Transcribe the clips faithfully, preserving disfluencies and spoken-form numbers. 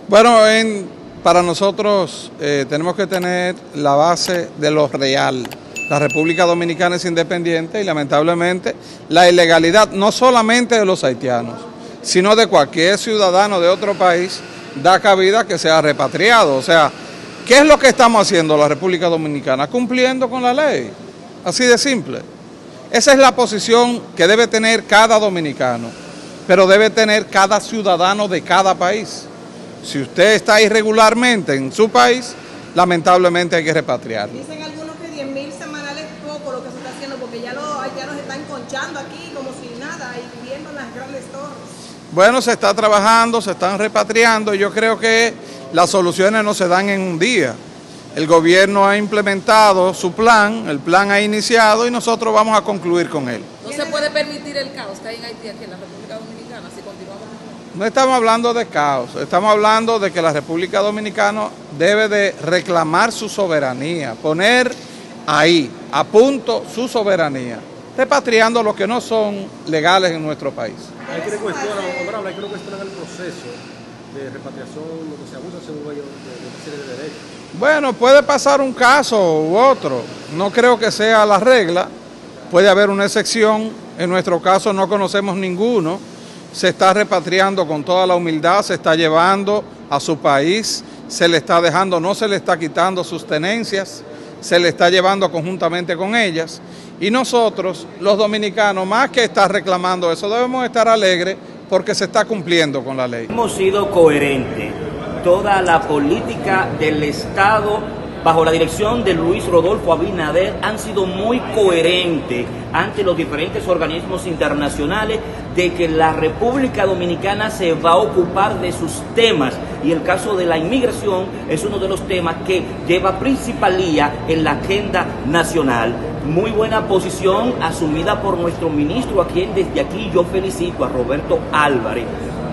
Bueno, en, para nosotros eh, tenemos que tener la base de lo real. La República Dominicana es independiente y lamentablemente la ilegalidad no solamente de los haitianos, sino de cualquier ciudadano de otro país da cabida a que sea repatriado. O sea, ¿qué es lo que estamos haciendo la República Dominicana? Cumpliendo con la ley, así de simple. Esa es la posición que debe tener cada dominicano, pero debe tener cada ciudadano de cada país. Si usted está irregularmente en su país, lamentablemente hay que repatriarlo. Dicen algunos que diez mil semanales es poco lo que se está haciendo, porque ya los haitianos están conchando aquí como si nada y viviendo en las grandes torres. Bueno, se está trabajando, se están repatriando y yo creo que las soluciones no se dan en un día. El gobierno ha implementado su plan, el plan ha iniciado y nosotros vamos a concluir con él. No se puede permitir el caos que hay en Haití, aquí en la República Dominicana, si continuamos. No estamos hablando de caos, estamos hablando de que la República Dominicana debe de reclamar su soberanía, poner ahí, a punto su soberanía, repatriando los que no son legales en nuestro país. Hay que cuestionar, honorable, hay que cuestionar el proceso de repatriación, lo que se abusa según ellos de una serie de derechos. Bueno, puede pasar un caso u otro, no creo que sea la regla, puede haber una excepción, en nuestro caso no conocemos ninguno, se está repatriando con toda la humildad, se está llevando a su país, se le está dejando, no se le está quitando sus tenencias, se le está llevando conjuntamente con ellas, y nosotros, los dominicanos, más que estar reclamando eso, debemos estar alegres porque se está cumpliendo con la ley. Hemos sido coherentes. Toda la política del Estado bajo la dirección de Luis Rodolfo Abinader han sido muy coherentes ante los diferentes organismos internacionales de que la República Dominicana se va a ocupar de sus temas, y el caso de la inmigración es uno de los temas que lleva principalía en la agenda nacional. Muy buena posición asumida por nuestro ministro, a quien desde aquí yo felicito, a Roberto Álvarez.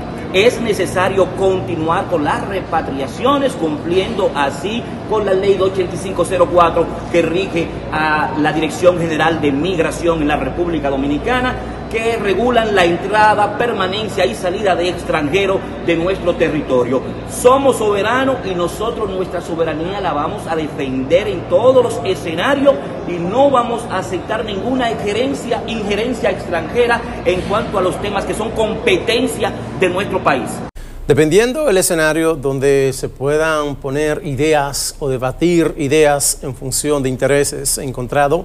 Es necesario continuar con las repatriaciones, cumpliendo así con la ley ochenta y cinco cero cuatro que rige a la Dirección General de Migración en la República Dominicana, que regulan la entrada, permanencia y salida de extranjeros de nuestro territorio. Somos soberanos y nosotros nuestra soberanía la vamos a defender en todos los escenarios y no vamos a aceptar ninguna injerencia, injerencia extranjera en cuanto a los temas que son competencia de nuestro país. Dependiendo del escenario donde se puedan poner ideas o debatir ideas en función de intereses encontrados,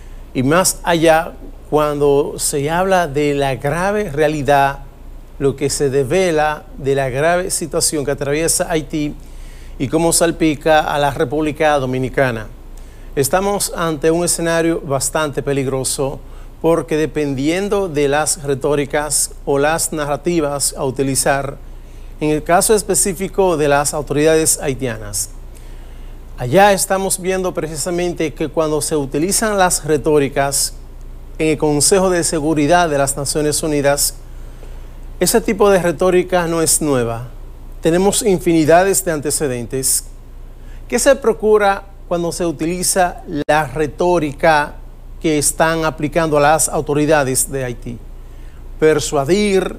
y más allá cuando se habla de la grave realidad, lo que se devela de la grave situación que atraviesa Haití y cómo salpica a la República Dominicana. Estamos ante un escenario bastante peligroso porque dependiendo de las retóricas o las narrativas a utilizar, en el caso específico de las autoridades haitianas, allá estamos viendo precisamente que cuando se utilizan las retóricas en el Consejo de Seguridad de las Naciones Unidas, ese tipo de retórica no es nueva. Tenemos infinidades de antecedentes. ¿Qué se procura cuando se utiliza la retórica que están aplicando las autoridades de Haití? Persuadir,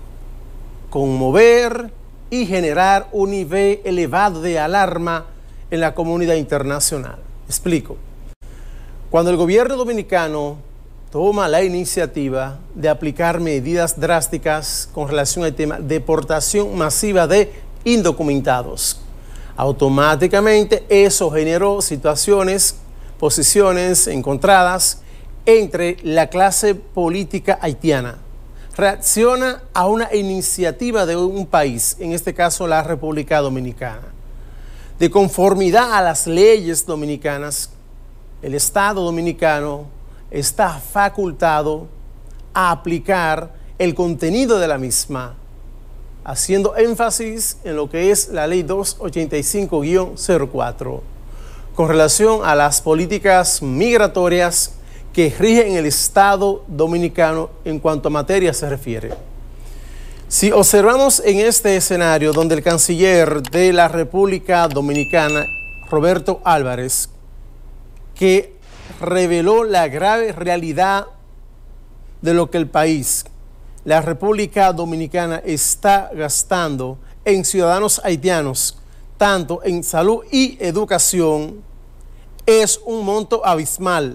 conmover y generar un nivel elevado de alarma en la comunidad internacional. Explico. Cuando el gobierno dominicano toma la iniciativa de aplicar medidas drásticas con relación al tema de deportación masiva de indocumentados, automáticamente eso generó situaciones, posiciones encontradas entre la clase política haitiana. Reacciona a una iniciativa de un país, en este caso la República Dominicana. De conformidad a las leyes dominicanas, el Estado dominicano está facultado a aplicar el contenido de la misma, haciendo énfasis en lo que es la ley doscientos ochenta y cinco guión cero cuatro, con relación a las políticas migratorias que rigen el Estado dominicano en cuanto a materia se refiere. Si observamos en este escenario donde el canciller de la República Dominicana, Roberto Álvarez, que reveló la grave realidad de lo que el país, la República Dominicana, está gastando en ciudadanos haitianos tanto en salud y educación, es un monto abismal.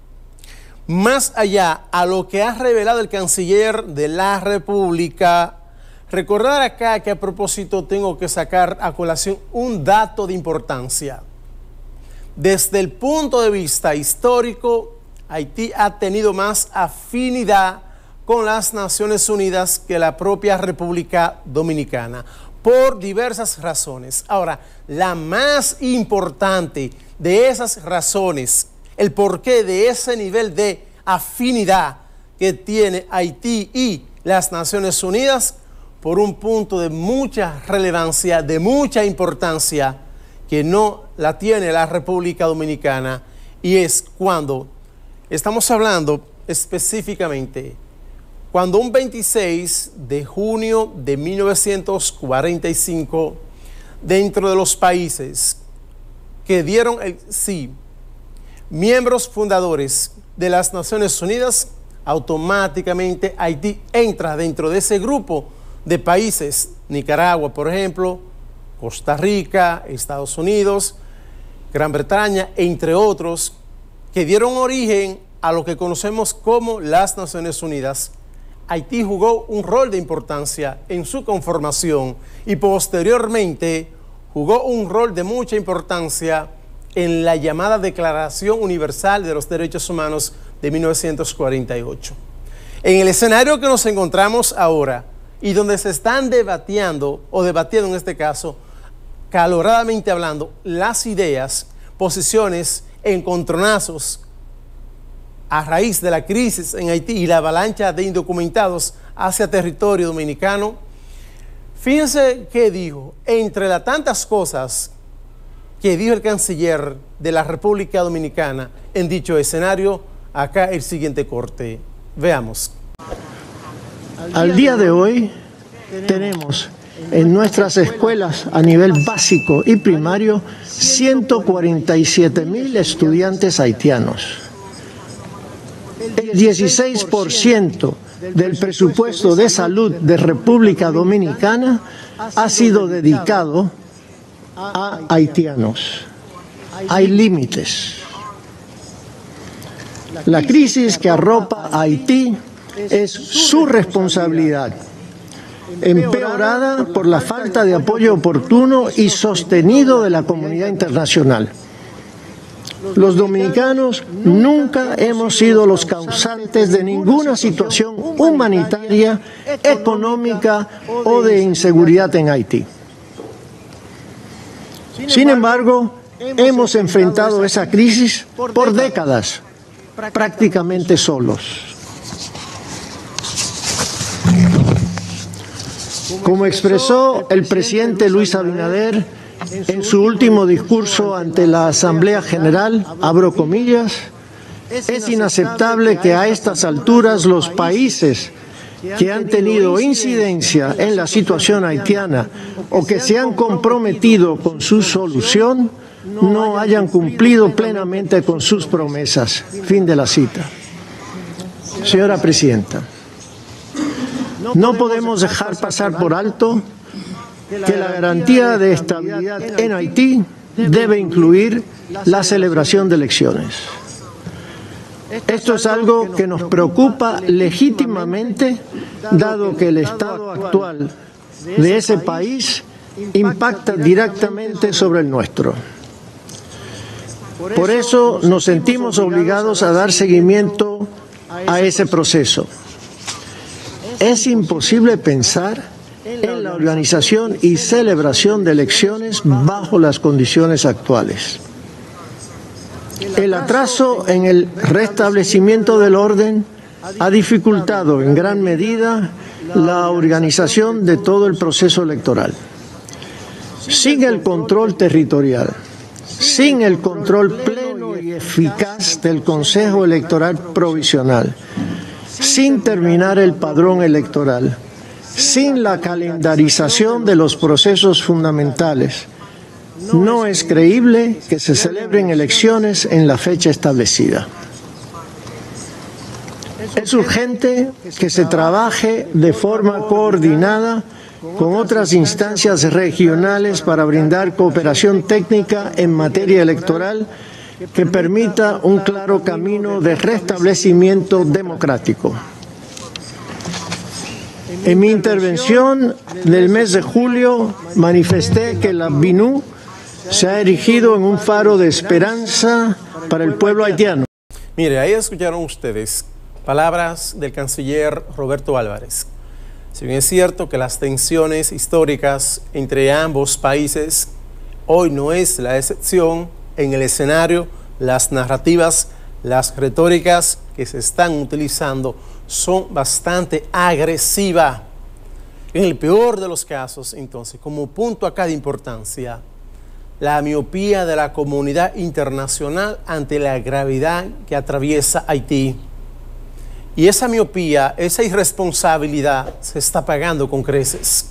Más allá a lo que ha revelado el canciller de la República, recordar acá que a propósito tengo que sacar a colación un dato de importancia. Desde el punto de vista histórico, Haití ha tenido más afinidad con las Naciones Unidas que la propia República Dominicana, por diversas razones. Ahora, la más importante de esas razones, el porqué de ese nivel de afinidad que tiene Haití y las Naciones Unidas, por un punto de mucha relevancia, de mucha importancia, que no la tiene la República Dominicana, y es cuando estamos hablando específicamente, cuando un veintiséis de junio de mil novecientos cuarenta y cinco, dentro de los países que dieron el sí, miembros fundadores de las Naciones Unidas, automáticamente Haití entra dentro de ese grupo de países, Nicaragua, por ejemplo, Costa Rica, Estados Unidos, Gran Bretaña, entre otros, que dieron origen a lo que conocemos como las Naciones Unidas. Haití jugó un rol de importancia en su conformación y posteriormente jugó un rol de mucha importancia en la llamada Declaración Universal de los Derechos Humanos de mil novecientos cuarenta y ocho. En el escenario que nos encontramos ahora y donde se están debatiendo, o debatiendo en este caso, caloradamente hablando, las ideas, posiciones, encontronazos, a raíz de la crisis en Haití y la avalancha de indocumentados hacia territorio dominicano, fíjense qué dijo, entre las tantas cosas que dijo el canciller de la República Dominicana en dicho escenario, acá el siguiente corte. Veamos. Al día de hoy tenemos en nuestras escuelas a nivel básico y primario ciento cuarenta y siete mil estudiantes haitianos. El dieciséis por ciento del presupuesto de salud de República Dominicana ha sido dedicado a haitianos. Hay límites. La crisis que arropa a Haití es su responsabilidad, empeorada por la falta de apoyo oportuno y sostenido de la comunidad internacional. Los dominicanos nunca hemos sido los causantes de ninguna situación humanitaria, económica o de inseguridad en Haití. Sin embargo, hemos enfrentado esa crisis por décadas, prácticamente solos. Como expresó el presidente Luis Abinader en su último discurso ante la Asamblea General, abro comillas, es inaceptable que a estas alturas los países que han tenido incidencia en la situación haitiana o que se han comprometido con su solución no hayan cumplido plenamente con sus promesas. Fin de la cita. Señora Presidenta, no podemos dejar pasar por alto que la garantía de estabilidad en Haití debe incluir la celebración de elecciones. Esto es algo que nos preocupa legítimamente, dado que el estado actual de ese país impacta directamente sobre el nuestro. Por eso nos sentimos obligados a dar seguimiento a ese proceso. Es imposible pensar en la organización y celebración de elecciones bajo las condiciones actuales. El atraso en el restablecimiento del orden ha dificultado en gran medida la organización de todo el proceso electoral. Sin el control territorial, sin el control pleno y eficaz del Consejo Electoral Provisional, sin terminar el padrón electoral, sin la calendarización de los procesos fundamentales, no es creíble que se celebren elecciones en la fecha establecida. Es urgente que se trabaje de forma coordinada con otras instancias regionales para brindar cooperación técnica en materia electoral que permita un claro camino de restablecimiento democrático. En mi intervención del mes de julio manifesté que la B I N U se ha erigido en un faro de esperanza para el pueblo haitiano. Mire, ahí escucharon ustedes palabras del canciller Roberto Álvarez. Si bien es cierto que las tensiones históricas entre ambos países hoy no es la excepción, en el escenario las narrativas, las retóricas que se están utilizando son bastante agresivas. En el peor de los casos, entonces, como punto acá de importancia, la miopía de la comunidad internacional ante la gravedad que atraviesa Haití. Y esa miopía, esa irresponsabilidad se está pagando con creces.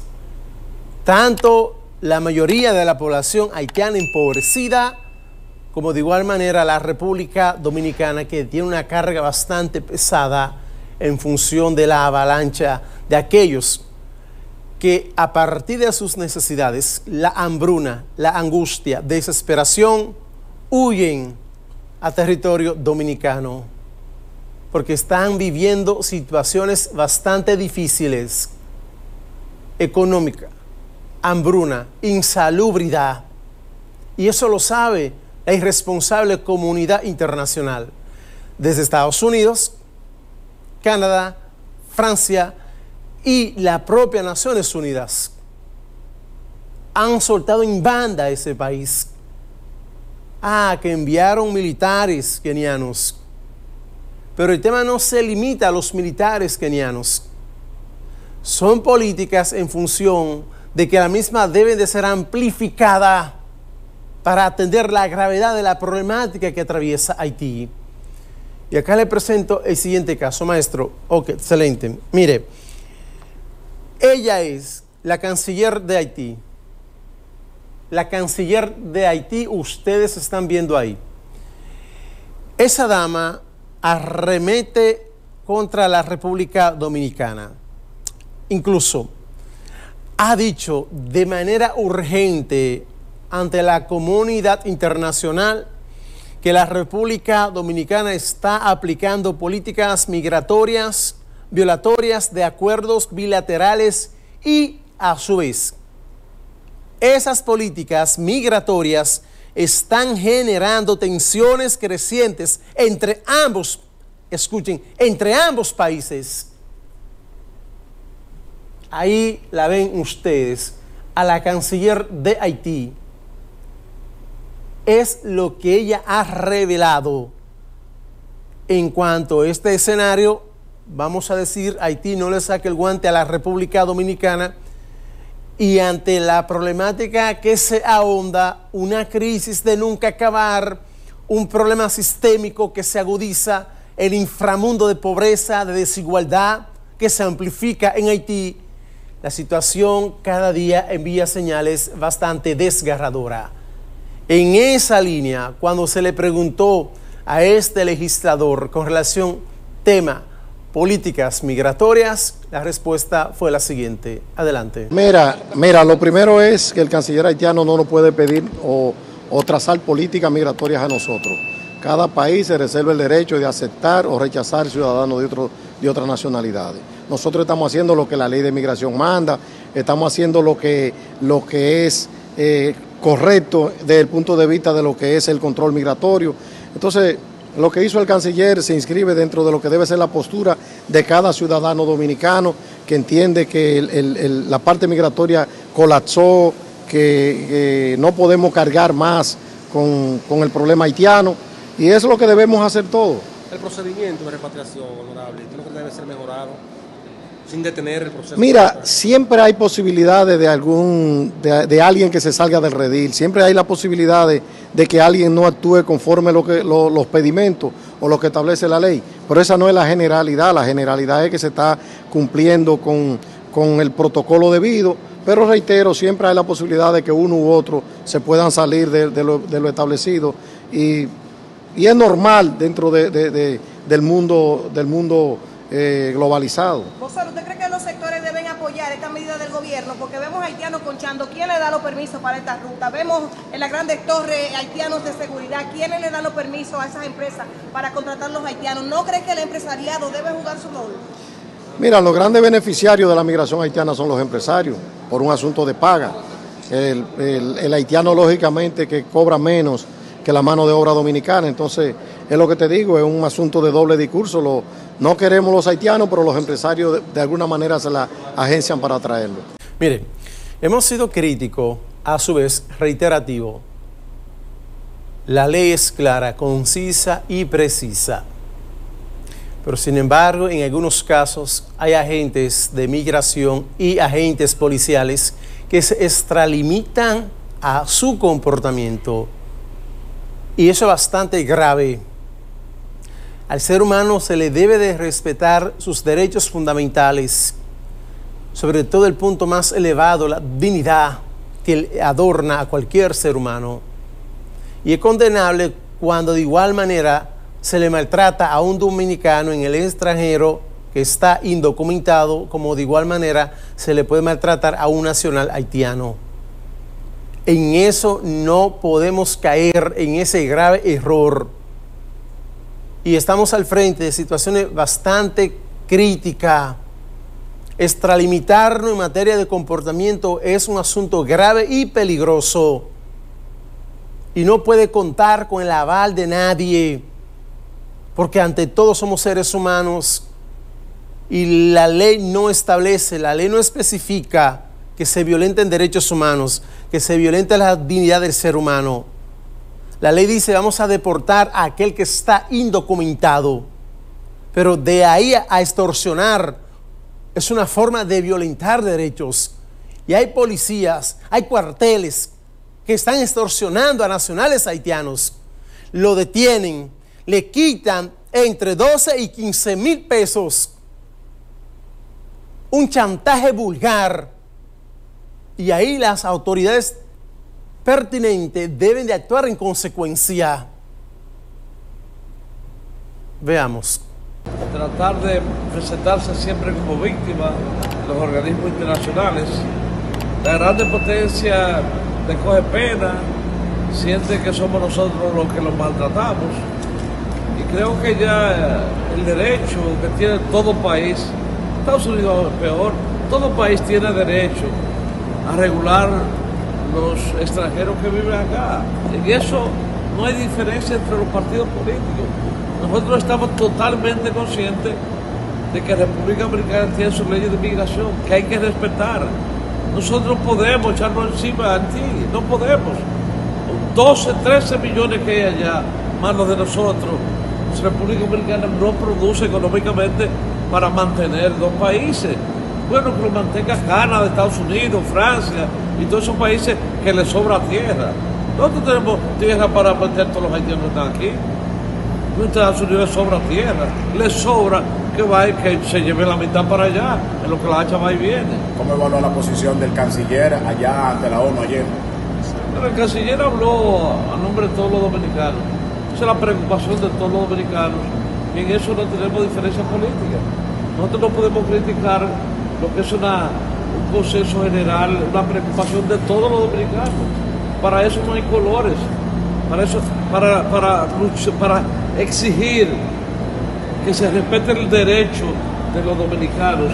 Tanto la mayoría de la población haitiana empobrecida, como de igual manera la República Dominicana, que tiene una carga bastante pesada en función de la avalancha de aquellos que a partir de sus necesidades, la hambruna, la angustia, desesperación, huyen a territorio dominicano, porque están viviendo situaciones bastante difíciles, económica, hambruna, insalubridad, y eso lo sabe la irresponsable comunidad internacional, desde Estados Unidos, Canadá, Francia y la propia Naciones Unidas han soltado en banda a ese país. Ah, que enviaron militares kenianos. Pero el tema no se limita a los militares kenianos. Son políticas en función de que la misma debe de ser amplificada para atender la gravedad de la problemática que atraviesa Haití. Y acá le presento el siguiente caso, maestro. Ok, excelente. Mire, ella es la canciller de Haití. La canciller de Haití, ustedes están viendo ahí. Esa dama arremete contra la República Dominicana. Incluso ha dicho de manera urgente ante la comunidad internacional que la República Dominicana está aplicando políticas migratorias violatorias de acuerdos bilaterales y, a su vez, esas políticas migratorias están generando tensiones crecientes entre ambos, escuchen, entre ambos países. Ahí la ven ustedes, a la canciller de Haití. Es lo que ella ha revelado en cuanto a este escenario. Vamos a decir, Haití no le saque el guante a la República Dominicana, y ante la problemática que se ahonda, una crisis de nunca acabar, un problema sistémico que se agudiza, el inframundo de pobreza, de desigualdad que se amplifica en Haití, la situación cada día envía señales bastante desgarradoras. En esa línea, cuando se le preguntó a este legislador con relación tema políticas migratorias, la respuesta fue la siguiente. Adelante. Mira, mira, lo primero es que el canciller haitiano no nos puede pedir o, o trazar políticas migratorias a nosotros. Cada país se reserva el derecho de aceptar o rechazar ciudadanos de, otro, de otras nacionalidades. Nosotros estamos haciendo lo que la ley de migración manda, estamos haciendo lo que, lo que es eh, correcto desde el punto de vista de lo que es el control migratorio. Entonces, lo que hizo el canciller se inscribe dentro de lo que debe ser la postura de cada ciudadano dominicano que entiende que el, el, el, la parte migratoria colapsó, que, que no podemos cargar más con, con el problema haitiano, y eso es lo que debemos hacer todos. El procedimiento de repatriación, honorable, ¿qué es lo que debe ser mejorado sin detener el proceso? Mira, siempre hay posibilidades de algún de, de alguien que se salga del redil, siempre hay la posibilidad de, de que alguien no actúe conforme lo que, lo, los pedimentos o lo que establece la ley, pero esa no es la generalidad. La generalidad es que se está cumpliendo con, con el protocolo debido, pero reitero, siempre hay la posibilidad de que uno u otro se puedan salir de, de, lo, de lo establecido, y, y es normal dentro de, de, de, del mundo, del mundo eh, globalizado. Gonzalo, ¿usted cree que los sectores deben apoyar apoyar esta medida del gobierno porque vemos haitianos conchando. ¿Quién le da los permisos para esta ruta? Vemos en las grandes torres haitianos de seguridad. ¿Quiénes le dan los permisos a esas empresas para contratar los haitianos? ¿No cree que el empresariado debe jugar su rol? Mira, los grandes beneficiarios de la migración haitiana son los empresarios, por un asunto de paga. El, el, el haitiano, lógicamente, que cobra menos que la mano de obra dominicana. Entonces, es lo que te digo, es un asunto de doble discurso. Lo, no queremos los haitianos, pero los empresarios de, de alguna manera se la agencian para traerlos. Miren, hemos sido críticos, a su vez reiterativo. La ley es clara, concisa y precisa. Pero sin embargo, en algunos casos hay agentes de migración y agentes policiales que se extralimitan a su comportamiento. Y eso es bastante grave. Al ser humano se le debe de respetar sus derechos fundamentales, sobre todo el punto más elevado, la dignidad que adorna a cualquier ser humano. Y es condenable cuando de igual manera se le maltrata a un dominicano en el extranjero que está indocumentado, como de igual manera se le puede maltratar a un nacional haitiano. En eso no podemos caer en ese grave error. Y estamos al frente de situaciones bastante críticas. Extralimitarnos en materia de comportamiento es un asunto grave y peligroso. Y no puede contar con el aval de nadie, porque ante todo somos seres humanos y la ley no establece, la ley no especifica que se violenten derechos humanos, que se violente la dignidad del ser humano. La ley dice vamos a deportar a aquel que está indocumentado, pero de ahí a extorsionar es una forma de violentar derechos. Y hay policías, hay cuarteles que están extorsionando a nacionales haitianos, lo detienen, le quitan entre doce y quince mil pesos, un chantaje vulgar. Y ahí las autoridades pertinentes deben de actuar en consecuencia. Veamos. Tratar de presentarse siempre como víctima de los organismos internacionales. La grande potencia le coge pena, siente que somos nosotros los que los maltratamos. Y creo que ya el derecho que tiene todo país, Estados Unidos es peor, todo país tiene derecho a regular los extranjeros que viven acá. En eso no hay diferencia entre los partidos políticos. Nosotros estamos totalmente conscientes de que la República Dominicana tiene sus leyes de migración, que hay que respetar. Nosotros podemos echarnos encima a Haití, no podemos. doce, trece millones que hay allá, manos de nosotros. La República Dominicana no produce económicamente para mantener dos países. Bueno, que lo mantenga Canadá, Estados Unidos, Francia y todos esos países que les sobra tierra. Nosotros tenemos tierra para meter todos los haitianos que están aquí. A Estados Unidos les sobra tierra, les sobra que va y que se lleve la mitad para allá, en lo que la hacha va y viene. ¿Cómo evaluó la posición del canciller allá ante la ONU ayer? Pero el canciller habló a nombre de todos los dominicanos. Esa es la preocupación de todos los dominicanos. Y en eso no tenemos diferencia política. Nosotros no podemos criticar lo que es una, un consenso general, una preocupación de todos los dominicanos. Para eso no hay colores. Para eso, para, para, para exigir que se respete el derecho de los dominicanos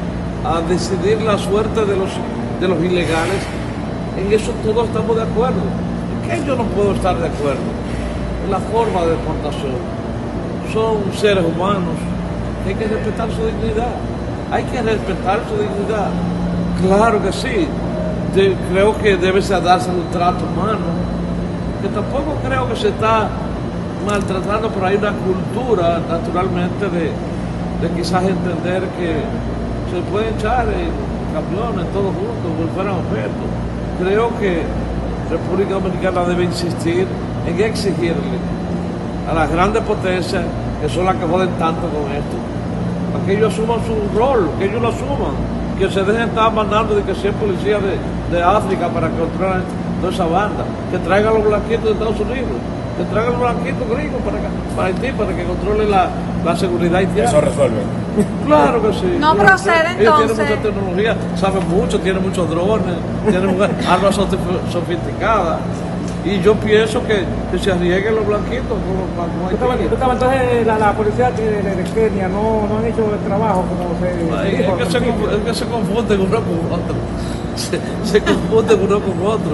a decidir la suerte de los, de los ilegales, en eso todos estamos de acuerdo. ¿En qué yo no puedo estar de acuerdo? En la forma de deportación. Son seres humanos que hay que respetar su dignidad. Hay que respetar su dignidad. Claro que sí. De, creo que debe darse un trato humano. Que tampoco creo que se está maltratando, pero hay una cultura, naturalmente, de, de quizás entender que se puede echar en camiones todos juntos, como si fueran objetos. Creo que República Dominicana debe insistir en exigirle a las grandes potencias, que son las que joden tanto con esto, para que ellos asuman su rol, que ellos lo asuman, que se dejen estar mandando de que sea policía de, de África para controlar toda esa banda, que traigan los blanquitos de Estados Unidos, que traigan los blanquitos gringos para, acá, para Haití, para que controle la, la seguridad haitiana. Eso resuelve. Claro que sí. No claro, procede, ellos entonces. tienen mucha tecnología, saben mucho, tienen muchos drones, tienen armas sofisticadas. Y yo pienso que, que se arriesguen los blanquitos con, con Haití. Entonces la, la policía de, de Kenia no, no han hecho el trabajo como se... Ay, es, que se, es que se confunden uno con otro. Se, se confunden uno con otro.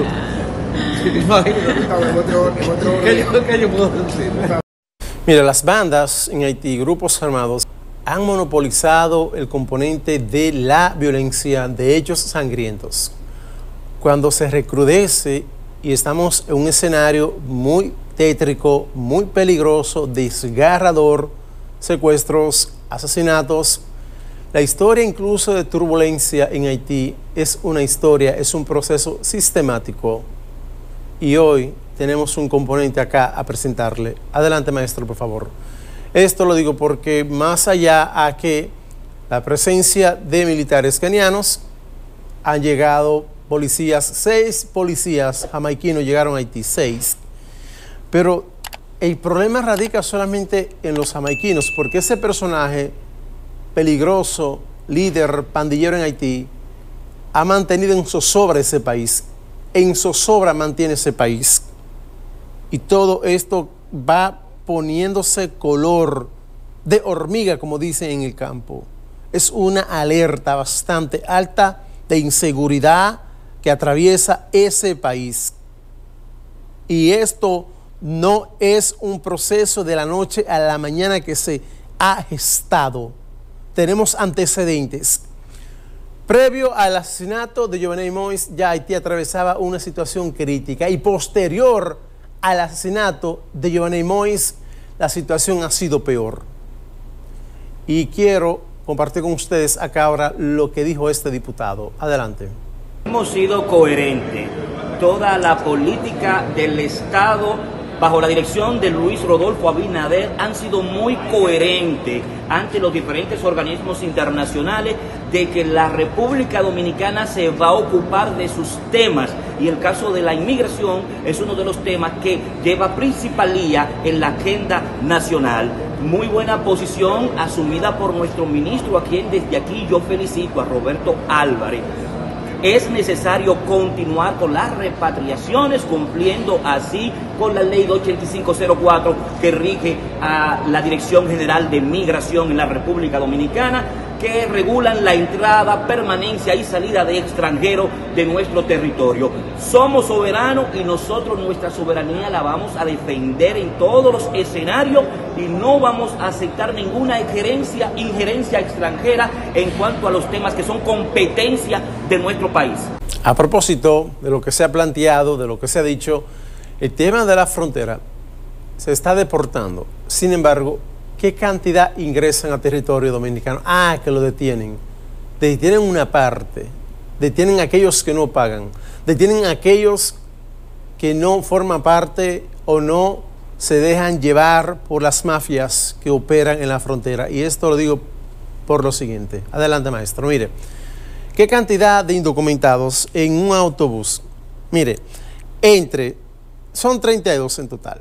¿Qué yo, qué yo puedo decir? Mira, las bandas en Haití, grupos armados, han monopolizado el componente de la violencia, de hechos sangrientos. Cuando se recrudece y estamos en un escenario muy tétrico, muy peligroso, desgarrador, secuestros, asesinatos, la historia incluso de turbulencia en Haití es una historia, es un proceso sistemático. Y hoy tenemos un componente acá a presentarle. Adelante, maestro, por favor. Esto lo digo porque más allá a que la presencia de militares kenianos, han llegado policías, seis policías jamaiquinos llegaron a Haití, seis. Pero el problema radica solamente en los jamaiquinos, porque ese personaje peligroso, líder, pandillero en Haití, ha mantenido en zozobra ese país. En zozobra mantiene ese país. Y todo esto va poniéndose color de hormiga, como dicen en el campo. Es una alerta bastante alta de inseguridad que atraviesa ese país. Y esto no es un proceso de la noche a la mañana que se ha gestado. Tenemos antecedentes. Previo al asesinato de Jovenel Moïse, ya Haití atravesaba una situación crítica, y posterior al asesinato de Jovenel Moïse, la situación ha sido peor. Y quiero compartir con ustedes acá ahora lo que dijo este diputado. Adelante. Hemos sido coherentes. Toda la política del Estado bajo la dirección de Luis Rodolfo Abinader han sido muy coherentes ante los diferentes organismos internacionales de que la República Dominicana se va a ocupar de sus temas, y el caso de la inmigración es uno de los temas que lleva principalía en la agenda nacional. Muy buena posición asumida por nuestro ministro, a quien desde aquí yo felicito, a Roberto Álvarez. Es necesario continuar con las repatriaciones, cumpliendo así con la ley ochenta y cinco cero cuatro que rige a la Dirección General de Migración en la República Dominicana, que regulan la entrada, permanencia y salida de extranjeros de nuestro territorio. Somos soberanos y nosotros nuestra soberanía la vamos a defender en todos los escenarios, y no vamos a aceptar ninguna injerencia, injerencia extranjera en cuanto a los temas que son competencia de nuestro país. A propósito de lo que se ha planteado, de lo que se ha dicho, el tema de la frontera se está deportando. Sin embargo, ¿qué cantidad ingresan a territorio dominicano? Ah, que lo detienen. Detienen una parte, detienen a aquellos que no pagan, detienen a aquellos que no forman parte o no se dejan llevar por las mafias que operan en la frontera. Y esto lo digo por lo siguiente. Adelante, maestro. Mire, ¿qué cantidad de indocumentados en un autobús? Mire, entre, son treinta y dos en total.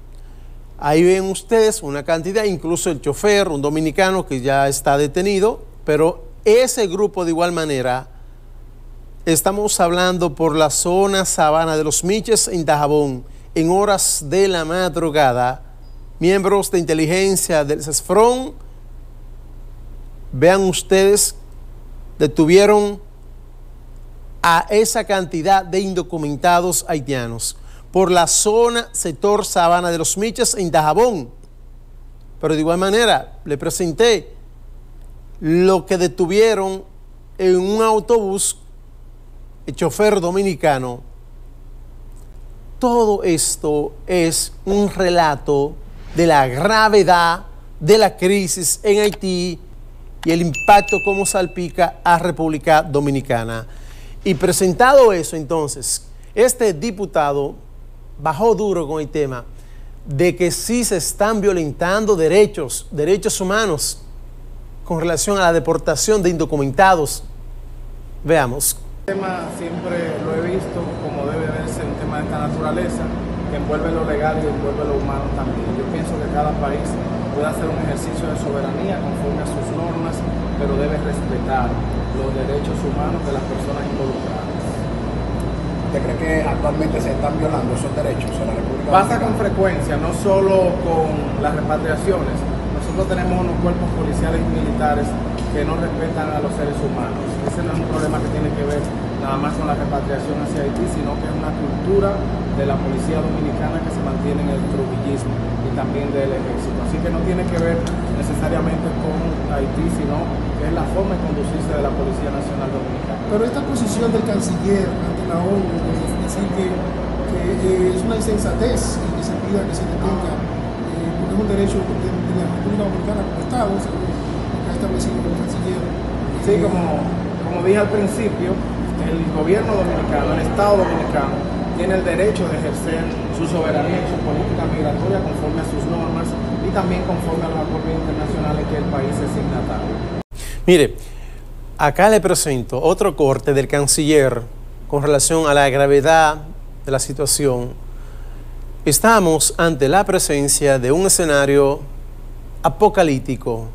Ahí ven ustedes una cantidad, incluso el chofer, un dominicano que ya está detenido, pero ese grupo de igual manera, estamos hablando por la zona Sabana de los Miches en Dajabón, en horas de la madrugada, miembros de inteligencia del CESFRON, vean ustedes, detuvieron a esa cantidad de indocumentados haitianos por la zona sector Sabana de los Miches en Dajabón. Pero de igual manera, le presenté lo que detuvieron en un autobús, el chofer dominicano. Todo esto es un relato de la gravedad de la crisis en Haití y el impacto como salpica a República Dominicana. Y presentado eso, entonces, este diputado bajó duro con el tema de que sí se están violentando derechos, derechos humanos con relación a la deportación de indocumentados. Veamos. El tema siempre lo he visto como debe verse, un tema de esta naturaleza, que envuelve lo legal y envuelve lo humano también. Yo pienso que cada país puede hacer un ejercicio de soberanía conforme a sus normas, pero debe respetar los derechos humanos de las personas involucradas. ¿Usted cree que actualmente se están violando esos derechos en la República Pasa Dominicana? con frecuencia, no solo con las repatriaciones. Nosotros tenemos unos cuerpos policiales y militares que no respetan a los seres humanos. Ese no es un problema que tiene que ver nada más con la repatriación hacia Haití, sino que es una cultura de la policía dominicana que se mantiene en el truvillismo y también del ejército. Así que no tiene que ver necesariamente con Haití, sino que es la forma de conducirse de la Policía Nacional Dominicana. Pero esta posición del canciller ante la ONU, de decir que, que eh, es una insensatez que se pida que se detenga, eh, porque es un derecho de, de la República Dominicana como Estado, según lo que ha establecido el canciller. Sí, como, como dije al principio, el gobierno dominicano, el Estado dominicano, tiene el derecho de ejercer su soberanía y su política migratoria conforme a sus normas y también conforme a los acuerdos internacionales que el país es signatario. Mire, acá le presento otro corte del canciller con relación a la gravedad de la situación. Estamos ante la presencia de un escenario apocalíptico.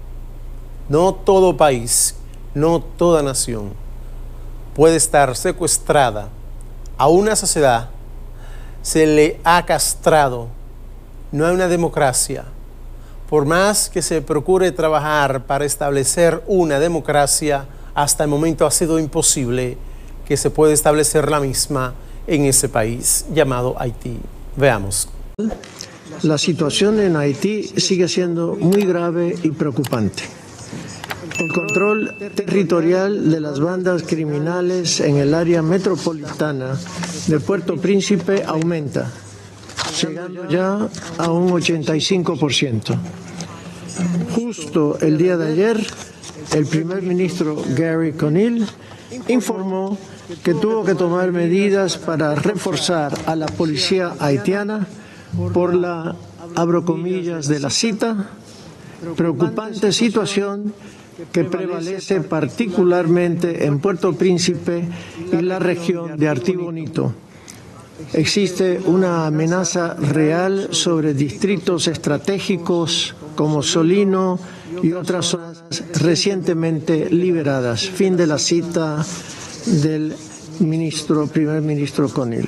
No todo país, no toda nación puede estar secuestrada. A una sociedad se le ha castrado. No hay una democracia. Por más que se procure trabajar para establecer una democracia, hasta el momento ha sido imposible que se pueda establecer la misma en ese país llamado Haití. Veamos. La situación en Haití sigue siendo muy grave y preocupante. El control territorial de las bandas criminales en el área metropolitana de Puerto Príncipe aumenta, llegando ya a un ochenta y cinco por ciento. Justo el día de ayer, el primer ministro Gary Conille informó que tuvo que tomar medidas para reforzar a la policía haitiana por la, abro comillas, de la cita, preocupante situación que prevalece particularmente en Puerto Príncipe y la región de Artibonito. Existe una amenaza real sobre distritos estratégicos como Solino y otras zonas recientemente liberadas. Fin de la cita del ministro, primer ministro Conille.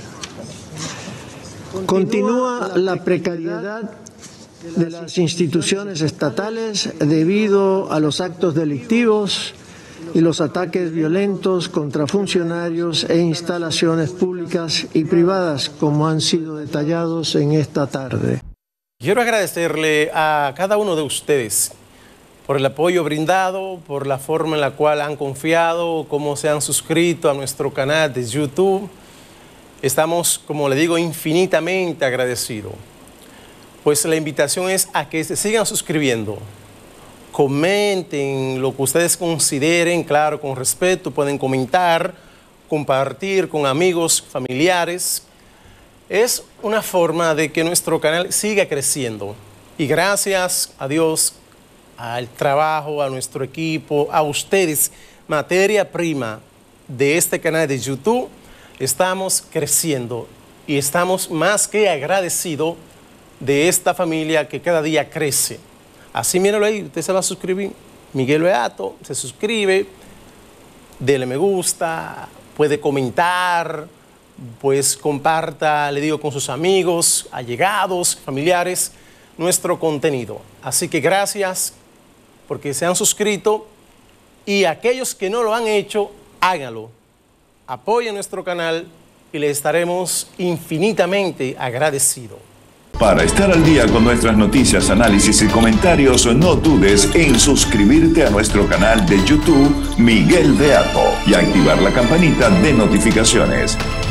Continúa la precariedad de las instituciones estatales debido a los actos delictivos y los ataques violentos contra funcionarios e instalaciones públicas y privadas, como han sido detallados en esta tarde. Quiero agradecerle a cada uno de ustedes por el apoyo brindado, por la forma en la cual han confiado, cómo se han suscrito a nuestro canal de YouTube. Estamos, como le digo, infinitamente agradecidos. Pues la invitación es a que se sigan suscribiendo. Comenten lo que ustedes consideren, claro, con respeto. Pueden comentar, compartir con amigos, familiares. Es una forma de que nuestro canal siga creciendo. Y gracias a Dios, al trabajo, a nuestro equipo, a ustedes, materia prima de este canal de YouTube, estamos creciendo y estamos más que agradecidos de esta familia que cada día crece. Así, mírenlo ahí, usted se va a suscribir. Miguel Beato se suscribe, dele me gusta, puede comentar, pues comparta, le digo, con sus amigos, allegados, familiares, nuestro contenido. Así que gracias porque se han suscrito y aquellos que no lo han hecho, háganlo. Apoyen nuestro canal y les estaremos infinitamente agradecidos. Para estar al día con nuestras noticias, análisis y comentarios, no dudes en suscribirte a nuestro canal de YouTube Miguel Beato y activar la campanita de notificaciones.